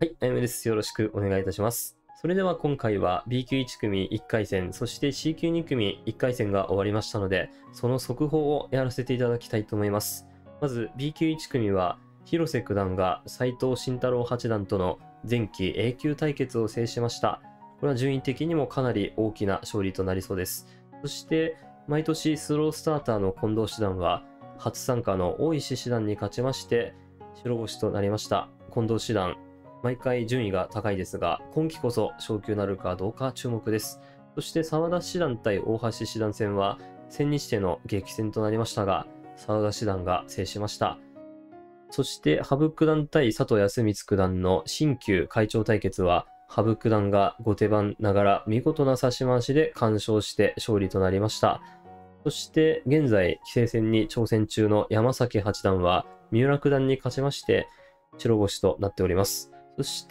はい、あやめです。よろしくお願いいたします。それでは今回は B 級1組1回戦、そして C 級2組1回戦が終わりましたので、その速報をやらせていただきたいと思います。まず B 級1組は、広瀬九段が斎藤慎太郎八段との前期 A 級対決を制しました。これは順位的にもかなり大きな勝利となりそうです。そして、毎年スロースターターの近藤七段は、初参加の大石七段に勝ちまして、白星となりました。近藤七段、毎回順位が高いですが、今期こそ昇級なるかどうか注目です。そして澤田七段対大橋七段戦は、千日手の激戦となりましたが、澤田七段が制しました。そして、羽生九段対佐藤康光九段の新旧会長対決は、羽生九段が後手番ながら見事な指し回しで完勝して勝利となりました。そして、現在、棋聖戦に挑戦中の山崎八段は、三浦九段に勝ちまして、白星となっております。そして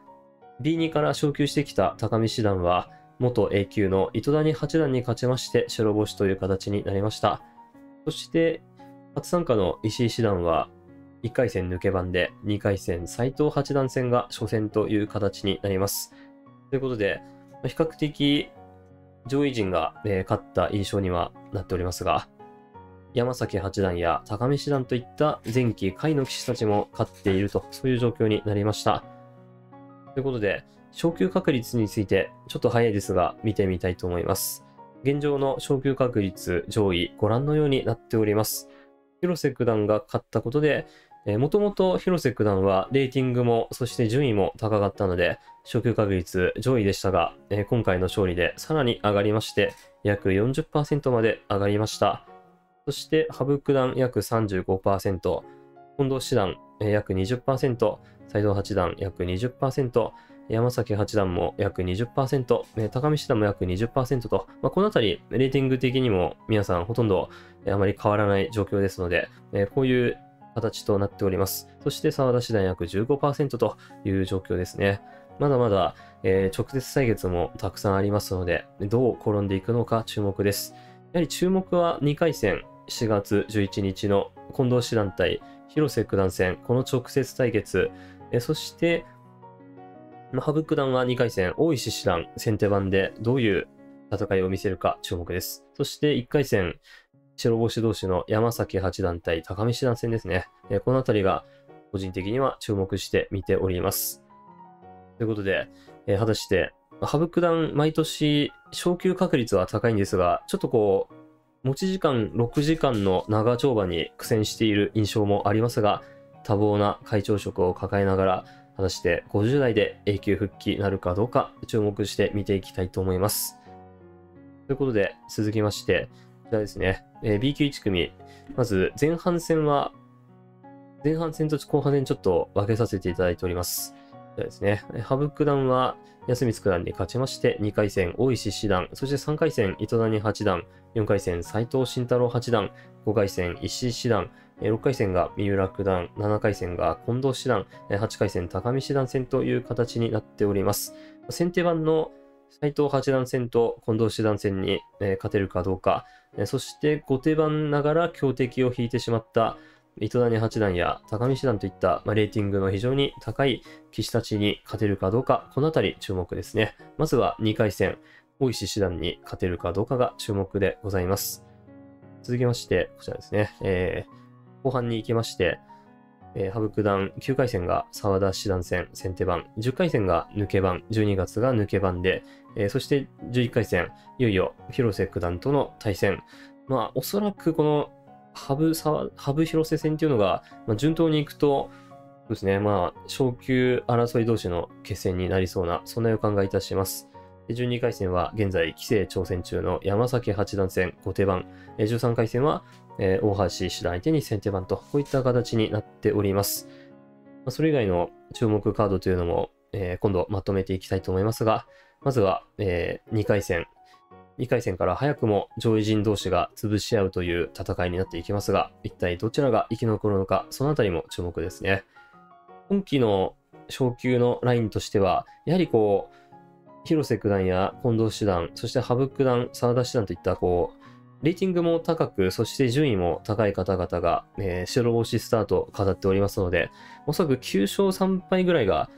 、B2 から昇級してきた高見七段は、元 A 級の糸谷八段に勝ちまして白星という形になりました。そして、初参加の石井七段は、1回戦抜け番で、2回戦斎藤八段戦が初戦という形になります。ということで、比較的上位陣が、勝った印象にはなっておりますが、山崎八段や高見七段といった前期下位の棋士たちも勝っていると、そういう状況になりました。ということで、昇級確率について、ちょっと早いですが、見てみたいと思います。現状の昇級確率上位、ご覧のようになっております。広瀬九段が勝ったことで、もともと広瀬九段はレーティングも、そして順位も高かったので、昇級確率上位でしたが、今回の勝利でさらに上がりまして、約 40% まで上がりました。そして、羽生九段約 35%、近藤七段約 20%、斎藤八段約 20%、山崎八段も約 20%、高見七段も約 20% と、このあたり、レーティング的にも皆さんほとんどあまり変わらない状況ですので、こういう形となっております。そして澤田七段約 15% という状況ですね。まだまだ、直接対決もたくさんありますので、どう転んでいくのか注目です。やはり注目は2回戦、4月11日の近藤七段対広瀬九段戦、この直接対決、そして、羽生九段は2回戦、大石七段、先手番でどういう戦いを見せるか注目です。そして1回戦、白星同士の山崎八段対高見七段戦ですね。このあたりが個人的には注目して見ております。ということで、果たして、羽生九段、毎年昇級確率は高いんですが、ちょっとこう、持ち時間6時間の長丁場に苦戦している印象もありますが、多忙な会長職を抱えながら、果たして50代で A 級復帰なるかどうか注目して見ていきたいと思います。ということで、続きまして、こちらですね、B 級1組、まず前半戦と後半戦ちょっと分けさせていただいております。じゃあですね、羽生九段は康光九段に勝ちまして、2回戦大石七段、そして3回戦糸谷八段、4回戦斎藤慎太郎八段、5回戦石井七段、6回戦が三浦九段、7回戦が近藤七段、8回戦高見七段戦という形になっております。先手番の斎藤八段戦と近藤七段戦に勝てるかどうか、そして後手番ながら強敵を引いてしまった糸谷八段や高見七段といった、レーティングの非常に高い棋士たちに勝てるかどうか、このあたり注目ですね。まずは2回戦、大石七段に勝てるかどうかが注目でございます。続きまして、こちらですね。後半に行きまして、羽生九段9回戦が澤田七段戦先手番、10回戦が抜け番、12月が抜け番で、そして11回戦、いよいよ広瀬九段との対戦。おそらくこの羽生広瀬戦っていうのが、順当にいくと、そうですね、昇級争い同士の決戦になりそうな、そんな予感がいたします。12回戦は現在、棋聖挑戦中の山崎八段戦後手番、13回戦は、大橋七段相手に先手番と、こういった形になっております。それ以外の注目カードというのも、今度まとめていきたいと思いますが、まずは、2回戦から早くも上位陣同士が潰し合うという戦いになっていきますが、一体どちらが生き残るのか、そのあたりも注目ですね。今期の昇級のラインとしては、やはりこう、広瀬九段や近藤七段、そして羽生九段、澤田七段といったレーティングも高く、そして順位も高い方々が、白星スタートを飾っておりますので、おそらく9勝3敗ぐらいが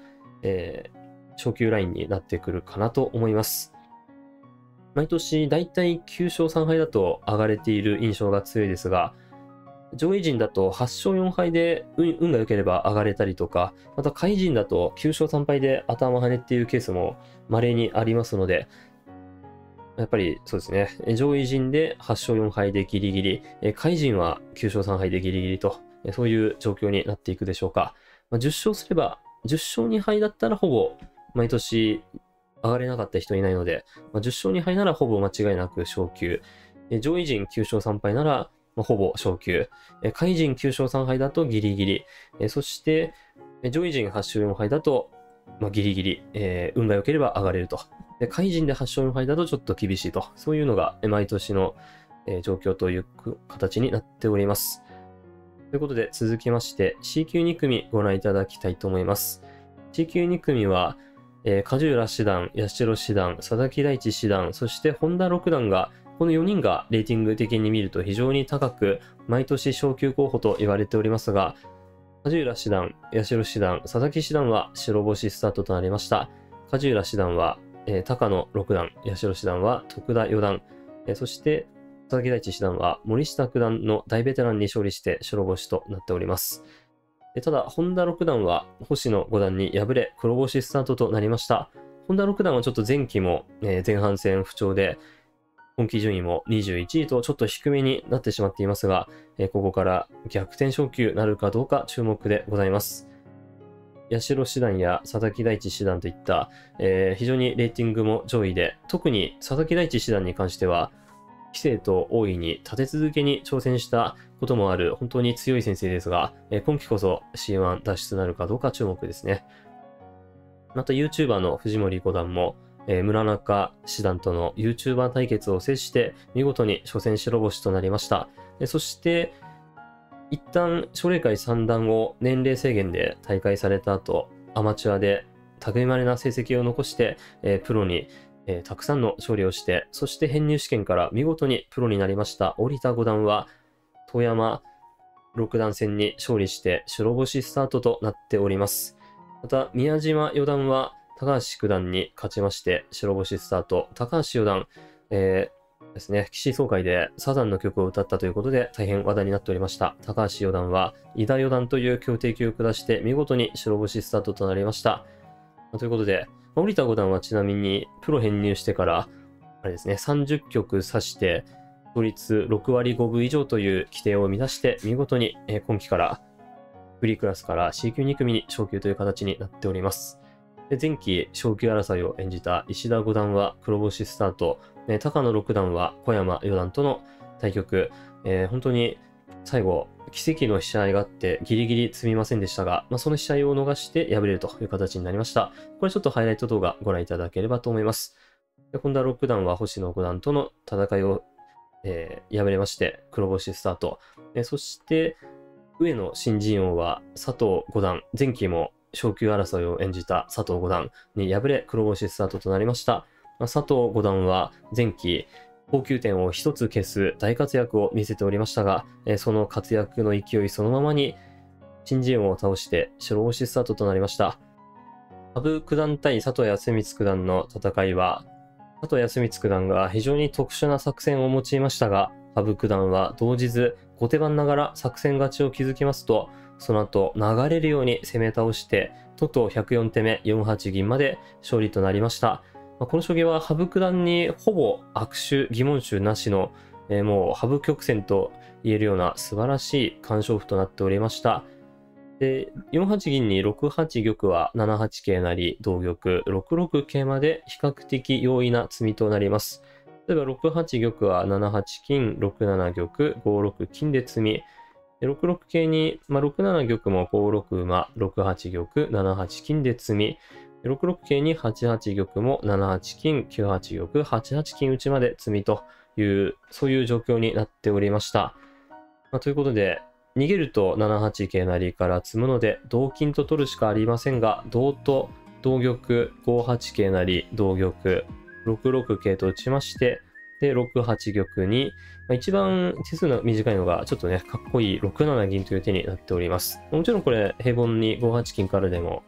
昇級ラインになってくるかなと思います。毎年だいたい9勝3敗だと上がれている印象が強いですが、上位陣だと8勝4敗で運が良ければ上がれたりとか、また下位陣だと9勝3敗で頭跳ねっていうケースも稀にありますので、やっぱりそうですね、上位陣で8勝4敗でギリギリ、下位陣は9勝3敗でギリギリと、そういう状況になっていくでしょうか。10勝すれば、10勝2敗だったらほぼ毎年上がれなかった人いないので、10勝2敗ならほぼ間違いなく昇級、上位陣9勝3敗ならほぼ昇級、下位陣9勝3敗だとギリギリ、そして上位陣8勝4敗だと、ギリギリ、運が良ければ上がれると。で下位陣で8勝4敗だとちょっと厳しいと。そういうのが毎年の状況という形になっております。ということで続きまして C 級2組ご覧いただきたいと思います。C 級2組は、梶浦七段、八代七段、佐々木大地七段、そして本田六段がこの4人がレーティング的に見ると非常に高く毎年昇級候補と言われておりますが、梶浦七段、八代七段、佐々木七段は白星スタートとなりました。梶浦七段は、高野六段、八代七段は徳田四段、そして佐々木大地七段は森下九段の大ベテランに勝利して白星となっております。ただ、本田六段は星野五段に敗れ黒星スタートとなりました。本田六段はちょっと前期も、前半戦不調で、今季順位も21位とちょっと低めになってしまっていますが、ここから逆転昇級なるかどうか注目でございます。八代七段や佐々木大地七段といった、非常にレーティングも上位で、特に佐々木大地七段に関しては、棋聖と大いに立て続けに挑戦したこともある本当に強い先生ですが、今期こそ C1 脱出なるかどうか注目ですね。また YouTuber の藤森五段も、村中七段との YouTuber 対決を制して見事に初戦白星となりました。そして一旦奨励会三段を年齢制限で大会された後、アマチュアで類まれな成績を残して、プロにたくさんの勝利をして、そして編入試験から見事にプロになりました織田五段は、遠山六段戦に勝利して白星スタートとなっております。また、宮島四段は高橋九段に勝ちまして白星スタート。高橋四段、ですね、棋士総会でサザンの曲を歌ったということで大変話題になっておりました。高橋四段は井田四段という強敵を下して見事に白星スタートとなりました。ということで、森田五段はちなみにプロ編入してから、あれですね、30局指して、勝率6割5分以上という規定を満たして、見事に今期からフリークラスから C 級2組に昇級という形になっております。で前期昇級争いを演じた石田五段は黒星スタート、高野六段は小山四段との対局、本当に最後、奇跡の試合があってギリギリ積みませんでしたが、その試合を逃して敗れるという形になりました。これちょっとハイライト動画ご覧いただければと思います。で本田六段は星野五段との戦いを、敗れまして黒星スタート。そして上野新人王は佐藤五段、前期も昇級争いを演じた佐藤五段に敗れ黒星スタートとなりました。佐藤五段は前期高級点を一つ消す大活躍を見せておりましたが、その活躍の勢いそのままに新人王を倒して白星スタートとなりました。羽生九段対佐藤康光九段の戦いは、佐藤康光九段が非常に特殊な作戦を用いましたが、羽生九段は動じず後手番ながら作戦勝ちを築きますと、その後流れるように攻め倒して、とうとう104手目4八銀まで勝利となりました。この将棋は羽生九段にほぼ悪手、疑問手なしの、もう羽生曲線と言えるような素晴らしい完勝負となっておりました。で、4八銀に6八玉は7八桂成、同玉、6六桂まで比較的容易な詰みとなります。例えば6八玉は7八金、6七玉、5六金で詰み、6六桂に、6七玉も5六馬、6八玉、7八金で詰み、6六桂に8八玉も7八金、9八玉、8八金打まで詰みという、そういう状況になっておりました。ということで、逃げると7八桂成から詰むので、同金と取るしかありませんが、同と同玉、5八桂成、同玉、6六桂と打ちまして、で、6八玉に、一番手数の短いのが、ちょっとね、かっこいい6七銀という手になっております。もちろんこれ、平凡に5八金からでも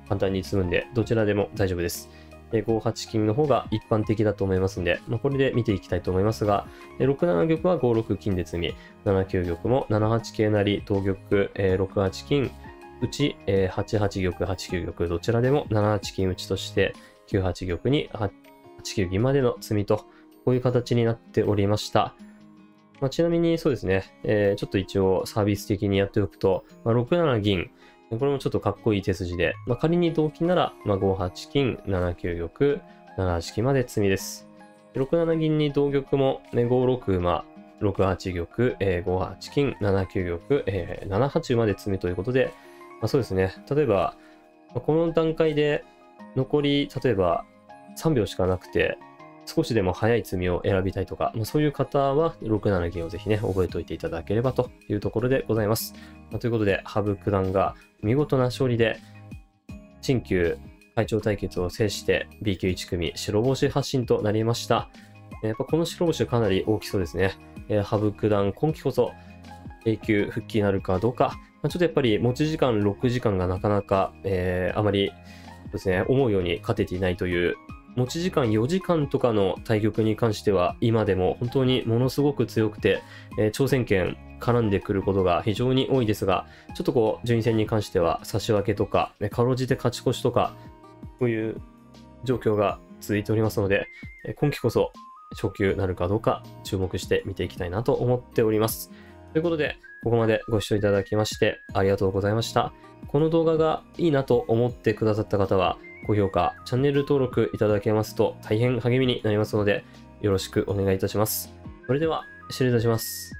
簡単に詰むんで、どちらでも大丈夫です。5八金の方が一般的だと思いますんで、これで見ていきたいと思いますが、6七玉は5六金で詰み、7九玉も7八桂成、同玉、6八金、打ち、8八玉、8九玉、どちらでも7八金打ちとして、9八玉に8九銀までの詰みと、こういう形になっておりました。ちなみにそうですね、ちょっと一応サービス的にやっておくと、6七銀、これもちょっとかっこいい手筋で、仮に同金なら、5八金、7九玉、7八金まで詰みです。6七銀に同玉も、5六馬、6八玉、5八金、7九玉、7八馬で詰みということで、そうですね、例えば、この段階で残り、例えば3秒しかなくて、少しでも早い詰みを選びたいとか、そういう方は6七銀をぜひね、覚えておいていただければというところでございます。ということで、羽生九段が見事な勝利で、新旧会長対決を制して B 級1組白星発進となりました。やっぱこの白星かなり大きそうですね。羽生九段、今期こそ A 級復帰なるかどうか、ちょっとやっぱり持ち時間6時間がなかなか、あまりですね、思うように勝てていないという、持ち時間4時間とかの対局に関しては、今でも本当にものすごく強くて、挑戦権絡んでくることが非常に多いですが、ちょっとこう、順位戦に関しては差し分けとか、かろうじて勝ち越しとか、こういう状況が続いておりますので、今期こそ初級なるかどうか注目して見ていきたいなと思っております。ということで、ここまでご視聴いただきましてありがとうございました。この動画がいいなと思ってくださった方は、高評価、チャンネル登録いただけますと大変励みになりますので、よろしくお願いいたします。それでは、失礼いたします。